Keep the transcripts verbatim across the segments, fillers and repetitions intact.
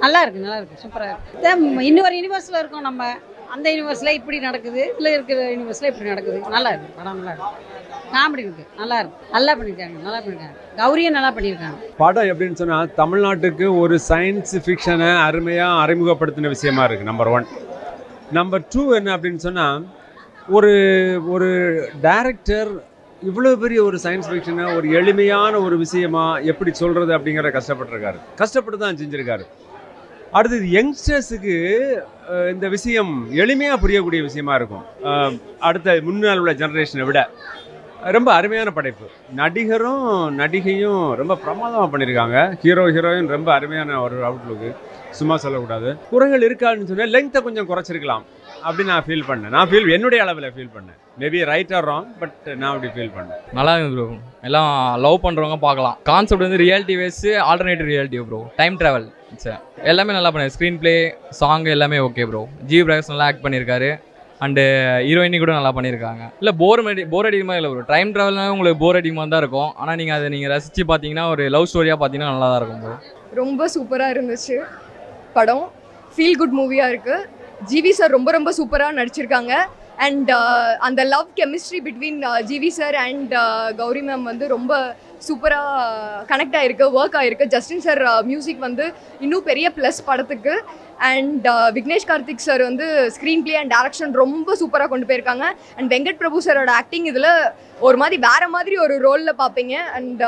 நல்லா இருக்கு நல்லா இருக்கு சூப்பராக இருக்கு. இன்னொரு யூனிவர்ஸில் இருக்கோம் நம்ம, அந்த யூனிவர்ஸில் இப்படி நடக்குது, இதில் இருக்கிற யூனிவர்ஸில் இப்படி நடக்குது. நல்லா இருக்கு படம், நல்லா இருக்கு. காமெடி இருக்கு, நல்லா இருக்கு, நல்லா பண்ணியிருக்காங்க, நல்லா பண்ணியிருக்காங்க. கௌரியும் நல்லா பண்ணியிருக்காங்க. படம் எப்படின்னு சொன்னால் தமிழ்நாட்டுக்கு ஒரு சயின்ஸ் ஃபிக்ஷனை அருமையாக அறிமுகப்படுத்தின விஷயமா இருக்குது. Number one. நம்பர் டூ என்ன அப்படின்னு சொன்னால், ஒரு ஒரு டைரக்டர் இவ்வளோ பெரிய ஒரு சயின்ஸ் ஃபிக்ஷனை ஒரு எளிமையான ஒரு விஷயமா எப்படி சொல்கிறது அப்படிங்கிற கஷ்டப்பட்டுருக்காரு. கஷ்டப்பட்டு தான் செஞ்சுருக்காரு. அடுத்தது யங்ஸ்டர்ஸுக்கு இந்த விஷயம் எளிமையாக புரியக்கூடிய விஷயமா இருக்கும். அடுத்த முன்னாள் உள்ள ஜெனரேஷனை விட ரொம்ப அருமையான படைப்பு. நடிகரும் நடிகையும் ரொம்ப பிரமாதமாக பண்ணியிருக்காங்க. ஹீரோ ஹீரோயின் ரொம்ப அருமையான ஒரு அவுட்லுக்கு, சும்மா சொல்லக்கூடாது. குறைகள் இருக்கான்னு சொன்னால் லெங்க்த்தை கொஞ்சம் குறைச்சிருக்கலாம் அப்படின்னு நான் ஃபீல் பண்ணேன். நான் ஃபீல் என்னுடைய அளவில் ஃபீல் பண்ணேன். Maybe right or wrong, but நான் அப்படி ஃபீல் பண்ணேன். நல்லா இருக்கு ப்ரோ. எல்லாம் லவ் பண்ணுறவங்க பார்க்கலாம். கான்செப்ட் வந்து reality ways, alternative reality bro. Time travel எல்லாமே நல்லா பண்ணு. ஸ்க்ரீன் பிளே, சாங் எல்லாமே ஓகே ப்ரோ. ஜி பிரகாஷ் நல்லா ஆக்ட் பண்ணியிருக்காரு. அண்டு ஹீரோயினி கூட நல்லா பண்ணியிருக்காங்க. இல்லை போர் அடி போர் அடிக்குமா இல்லை ப்ரோ. டைம் ட்ராவல்னால உங்களுக்கு போர் அடிக்குமா தான் இருக்கும். ஆனால் நீங்கள் அதை நீங்கள் ரசித்து பார்த்தீங்கன்னா ஒரு லவ் ஸ்டோரியாக பார்த்தீங்கன்னா நல்லா தான் இருக்கும் ப்ரோ. ரொம்ப சூப்பராக இருந்துச்சு படம். ஃபீல் குட் மூவியாக இருக்குது. ஜிவி சார் ரொம்ப ரொம்ப சூப்பராக நடிச்சிருக்காங்க. அண்ட் அந்த love chemistry between GV sir and Gauri ma'am வந்து ரொம்ப சூப்பராக கனெக்ட் ஆகிருக்கு, ஒர்க் ஆகிருக்கு. ஜஸ்டின் சார் மியூசிக் வந்து இன்னும் பெரிய ப்ளஸ் படத்துக்கு. அண்ட் விக்னேஷ் கார்த்திக் சார் வந்து ஸ்க்ரீன் பிளே அண்ட் டேரக்ஷன் ரொம்ப சூப்பராக கொண்டு போயிருக்காங்க. அண்ட் வெங்கட் பிரபு சாரோட ஆக்டிங் இதில் ஒரு மாதிரி வேறு மாதிரி ஒரு ரோலில் பார்ப்பீங்க. அண்ட்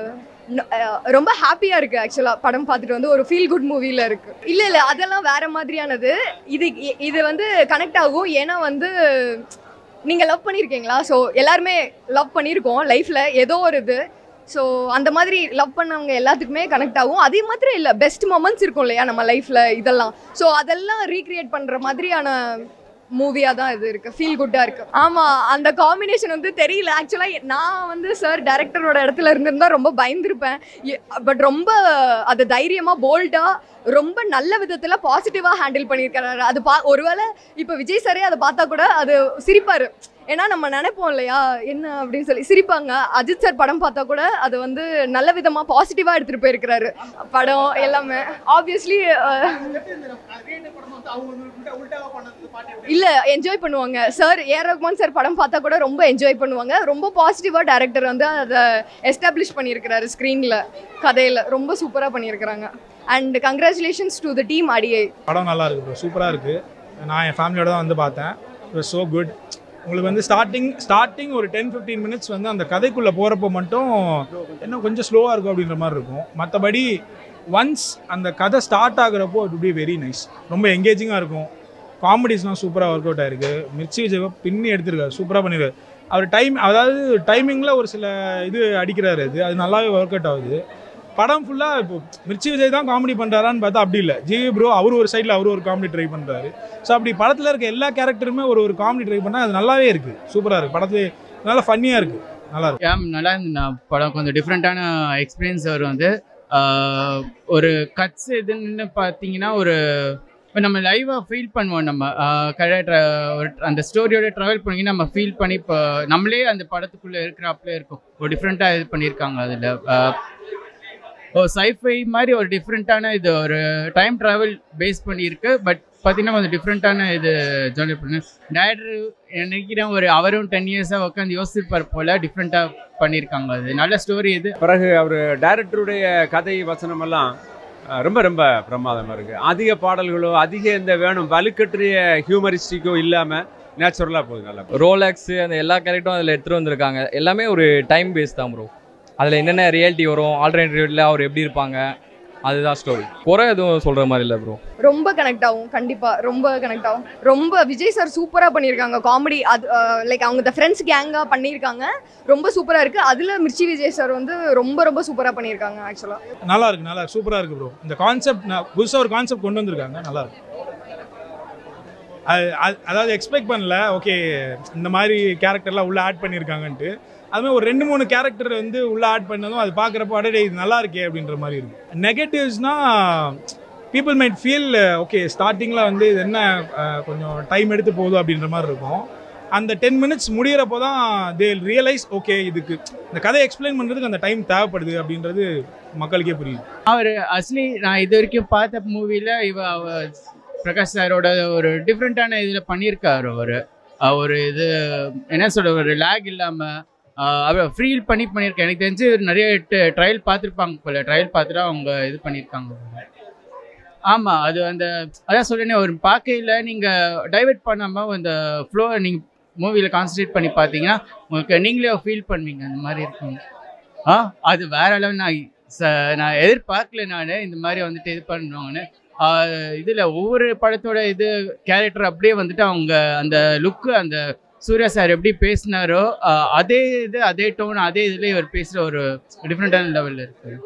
ரொம்ப ஹாப்பியாக இருக்குது ஆக்சுவலாக படம் பார்த்துட்டு. வந்து ஒரு ஃபீல் குட் மூவியில் இருக்குது. இல்லை இல்லை அதெல்லாம் வேறு மாதிரியானது. இது இது வந்து கனெக்ட் ஆகும். ஏன்னா வந்து நீங்கள் லவ் பண்ணியிருக்கீங்களா? ஸோ எல்லாருமே லவ் பண்ணியிருக்கோம் லைஃப்பில் ஏதோ ஒரு இது. ஸோ அந்த மாதிரி லவ் பண்ணவங்க எல்லாத்துக்குமே கனெக்ட் ஆகும். அதே மாதிரி இல்லை, பெஸ்ட் மொமெண்ட்ஸ் இருக்கும் இல்லையா நம்ம லைஃப்பில் இதெல்லாம். ஸோ அதெல்லாம் ரீக்ரியேட் பண்ணுற மாதிரியான மூவியாக தான் இது இருக்குது. ஃபீல் குட்டாக இருக்குது. ஆமாம், அந்த காம்பினேஷன் வந்து தெரியல. ஆக்சுவலாக நான் வந்து சார் டைரக்டரோட இடத்துல இருந்திருந்தால் ரொம்ப பயந்துருப்பேன். பட் ரொம்ப அது தைரியமாக போல்டாக ரொம்ப நல்ல விதத்தில் பாசிட்டிவாக ஹேண்டில் பண்ணியிருக்கிறாரு. அது பா ஒருவேளை இப்போ விஜய் சாரே அதை பார்த்தா கூட அது சிரிப்பார். ஏன்னா நம்ம நினைப்போம் இல்லையா என்ன அப்படின்னு சொல்லி சிரிப்பாங்க. அஜித் சார் படம் பார்த்தா கூட அது வந்து நல்ல விதமாக பாசிட்டிவாக எடுத்துகிட்டு போயிருக்கிறாரு படம் எல்லாமே. ஆப்வியஸ்லி இல்லை என்ஜாய் பண்ணுவாங்க சார். ஏ ரஹ்மான் சார் படம் பார்த்தா கூட ரொம்ப என்ஜாய் பண்ணுவாங்க. ரொம்ப பாசிட்டிவாக டைரக்டர் வந்து அதை எஸ்டாப்ளிஷ் பண்ணியிருக்கிறாரு ஸ்க்ரீனில், கதையில் ரொம்ப சூப்பராக பண்ணியிருக்கிறாங்க. And congratulations to the team Adiye. படம் நல்லா இருக்கு ப்ரோ, சூப்பராக இருக்குது. நான் என் ஃபேமிலியோட தான் வந்து பார்த்தேன். It was so good. உங்களுக்கு வந்து ஸ்டார்டிங் ஸ்டார்டிங் ஒரு டென் ஃபிஃப்டீன் மினிட்ஸ் வந்து அந்த கதைக்குள்ளே போகிறப்போ மட்டும் இன்னும் கொஞ்சம் ஸ்லோவாக இருக்கும் அப்படின்ற மாதிரி இருக்கும். மற்றபடி ஒன்ஸ் அந்த கதை ஸ்டார்ட் ஆகுறப்போ இட் பி வெரி நைஸ். ரொம்ப எங்கேஜிங்காக இருக்கும். காமெடிஸ்லாம் சூப்பராக ஒர்க் அவுட் ஆயிருக்கு. மிர்ச்சி விஜய் பின்னி எடுத்திருக்காரு, சூப்பராக பண்ணியிருக்காரு. அவர் டைம் அதாவது டைமிங்கில் ஒரு சில இது அடிக்கிறாரு. அது அது நல்லாவே ஒர்க் அவுட் ஆகுது. படம் ஃபுல்லாக இப்போ மிர்ச்சி விஜய் தான் காமெடி பண்ணுறாரான்னு பார்த்தா அப்படி இல்லை. ஜிவி ப்ரோ அவர் ஒரு சைடில் அவர் ஒரு காமெடி ட்ரை பண்ணுறாரு. ஸோ அப்படி படத்தில் இருக்க எல்லா கேரக்டருமே ஒரு ஒரு காமெடி ட்ரை பண்ணால் அது நல்லாவே இருக்குது, சூப்பராக இருக்குது. படத்துல நல்லா ஃபன்னியாக இருக்குது, நல்லா இருக்கு. ஏன் நல்லா இருந்து படம் கொஞ்சம் டிஃப்ரெண்ட்டான எக்ஸ்பீரியன்ஸ் வரும். வந்து ஒரு கட்ஸ் இதுன்னு பார்த்தீங்கன்னா ஒரு இப்போ நம்ம லைவாக ஃபீல் பண்ணுவோம். நம்ம கரெக்டாக ஒரு அந்த ஸ்டோரியோட ட்ராவல் பண்ணி நம்ம ஃபீல் பண்ணி இப்போ நம்மளே அந்த படத்துக்குள்ளே இருக்கிறாப்புல இருக்கும். ஒரு டிஃப்ரெண்ட்டாக இது பண்ணியிருக்காங்க. அதில் ஒரு சைஃபை மாதிரி ஒரு டிஃப்ரெண்ட்டான இது ஒரு டைம் ட்ராவல் பேஸ் பண்ணியிருக்கு. பட் பார்த்தீங்கன்னா கொஞ்சம் டிஃப்ரெண்ட்டான இது ஜாலியாக பண்ணு. டேரக்டர் நினைக்கிறேன் ஒரு அவரும் டென் இயர்ஸாக உட்காந்து யோசிப்பார் போல் டிஃப்ரெண்ட்டாக பண்ணியிருக்காங்க. அது நல்ல ஸ்டோரி. இது பிறகு அவர் டைரக்டருடைய கதை வசனமெல்லாம் ரொம்ப ரொம்ப பிரமாதமாக இருக்குது. அதிக பாடல்களோ அதிக இந்த வேணும் வலுக்கற்றிய ஹியூமரிஸ்டிக்கோ இல்லாமல் நேச்சுரலாக போகுது. நல்லா ரோலக்ஸு அந்த எல்லா கேரக்டரும் அதில் எடுத்துகிட்டு வந்திருக்காங்க. எல்லாமே ஒரு டைம் பேஸ் தான் ப்ரோ. அதில் என்னென்ன ரியாலிட்டி வரும், ஆல்டர்னேட்டிவ்ல அவர் எப்படி இருப்பாங்க, அதுதான் ஸ்டோரி. குறை எதுவும் சொல்கிற மாதிரி இல்லை ப்ரோ. ரொம்ப கனெக்ட் ஆகும், கண்டிப்பாக ரொம்ப கனெக்ட் ஆகும். ரொம்ப விஜய் சார் சூப்பராக பண்ணியிருக்காங்க காமெடி. அது லைக் அவங்க த ஃப்ரெண்ட்ஸ் கேங்காக பண்ணியிருக்காங்க. ரொம்ப சூப்பராக இருக்குது. அதில் மிர்ச்சி விஜய் சார் வந்து ரொம்ப ரொம்ப சூப்பராக பண்ணியிருக்காங்க. ஆக்சுவலாக நல்லா இருக்குது, நல்லா சூப்பராக இருக்குது ப்ரோ. இந்த கான்செப்ட் புதுசாக ஒரு கான்செப்ட் கொண்டு வந்திருக்காங்க, நல்லா இருக்கு. அதாவது எக்ஸ்பெக்ட் பண்ணல, ஓகே இந்த மாதிரி கேரக்டர்லாம் உள்ளே ஆட் பண்ணியிருக்காங்கன்ட்டு. அதுமாதிரி ஒரு ரெண்டு மூணு கேரக்டர் வந்து உள்ளே ஆட் பண்ணதும் அது பார்க்குறப்போ அடே இது நல்லா இருக்கே அப்படின்ற மாதிரி இருக்குது. நெகட்டிவ்ஸ்னால் பீப்புள் மைட் ஃபீல் ஓகே ஸ்டார்டிங்கில் வந்து இது என்ன கொஞ்சம் டைம் எடுத்து போதும் அப்படின்ற மாதிரி இருக்கும். அந்த டென் மினிட்ஸ் முடிகிறப்போ தான் தே ரியலைஸ் ஓகே இதுக்கு இந்த கதை எக்ஸ்பிளைன் பண்ணுறதுக்கு அந்த டைம் தேவைப்படுது அப்படின்றது மக்களுக்கே புரியுது. அவர் அஸ்லி நான் இது வரைக்கும் பார்த்த மூவியில் இவ பிரகாஷ் சாரோட ஒரு டிஃப்ரெண்ட்டான இதில் பண்ணியிருக்காரு. அவர் ஒரு இது என்ன சொல்ற ஒரு லேக் இல்லாமல் அவர் ஃபீல் பண்ணி பண்ணியிருக்கேன். எனக்கு தெரிஞ்சு நிறைய ட்ரையல் பார்த்துருப்பாங்க போல, ட்ரையல் பார்த்துட்டு அவங்க இது பண்ணியிருக்காங்க. ஆமாம், அது அந்த அதான் சொல்லினே ஒரு பார்க்கையில் நீங்கள் டைவெர்ட் பண்ணாமல் அந்த ஃப்ளோவை நீங்கள் மூவியில் கான்சன்ட்ரேட் பண்ணி பார்த்தீங்கன்னா உங்களுக்கு நீங்களே ஃபீல் பண்ணுவீங்க. அந்த மாதிரி இருக்குங்க. ஆ அது வேற அளவு நான் ச நான் எதிர்பார்க்கல நான் இந்த மாதிரி வந்துட்டு இது பண்ணுவாங்கன்னு. இதில் ஒவ்வொரு படத்தோட இது கேரக்டர் அப்படியே வந்துட்டு அவங்க அந்த லுக்கு அந்த சூர்யா சார் எப்படி பேசினாரோ அதே இது அதே டோன் அதே இதில் இவர் பேசுகிற ஒரு டிஃப்ரெண்ட்டான லெவலில் இருக்குது.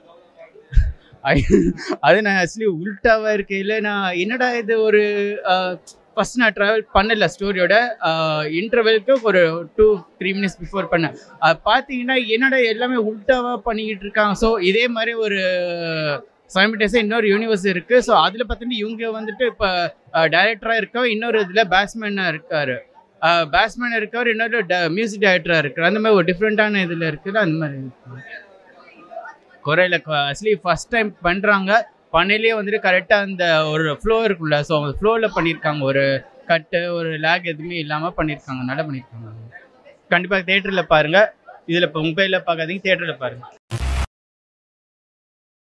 அது நான் ஆக்சுவலி உல்ட்டாவாக இருக்கையில் நான் என்னடா இது ஒரு ஃபஸ்ட் நான் ட்ராவல் பண்ணல ஸ்டோரியோட இன்டர்வெலுக்கு ஒரு டூ த்ரீ மினிட்ஸ் பிஃபோர் பண்ணேன். அது பார்த்தீங்கன்னா என்னடா எல்லாமே உல்ட்டாவாக பண்ணிக்கிட்டு இருக்காங்க. ஸோ இதே மாதிரி ஒரு சைமல்டேனியஸாக இன்னொரு யூனிவர்ஸ் இருக்குது. ஸோ அதில் பார்த்தீங்கன்னா இவங்க வந்துட்டு இப்போ டைரக்டராக இருக்கா, இன்னொரு இதில் பேட்ஸ்மேனாக இருக்கார், பேட்ஸ்மேன் இருக்கவர் இன்னொரு ட மியூசிக் டைரக்டராக இருக்கார். அந்த மாதிரி ஒரு டிஃப்ரெண்ட்டான இதில் இருக்குது. அந்த மாதிரி இருக்குது. குறையில ஆக்சுவலி ஃபஸ்ட் டைம் பண்ணுறாங்க, பண்ணையிலேயே வந்துட்டு கரெக்டாக அந்த ஒரு ஃப்ளோ இருக்குல்ல, ஸோ அந்த ஃப்ளோவில் பண்ணியிருக்காங்க. ஒரு கட்டு ஒரு லேக் எதுவுமே இல்லாமல் பண்ணியிருக்காங்க, நல்லா பண்ணியிருக்காங்க. கண்டிப்பாக தேட்டரில் பாருங்கள். இதில் இப்போ மொபைலில் பார்க்காதீங்க, தேட்டரில் பாருங்கள்.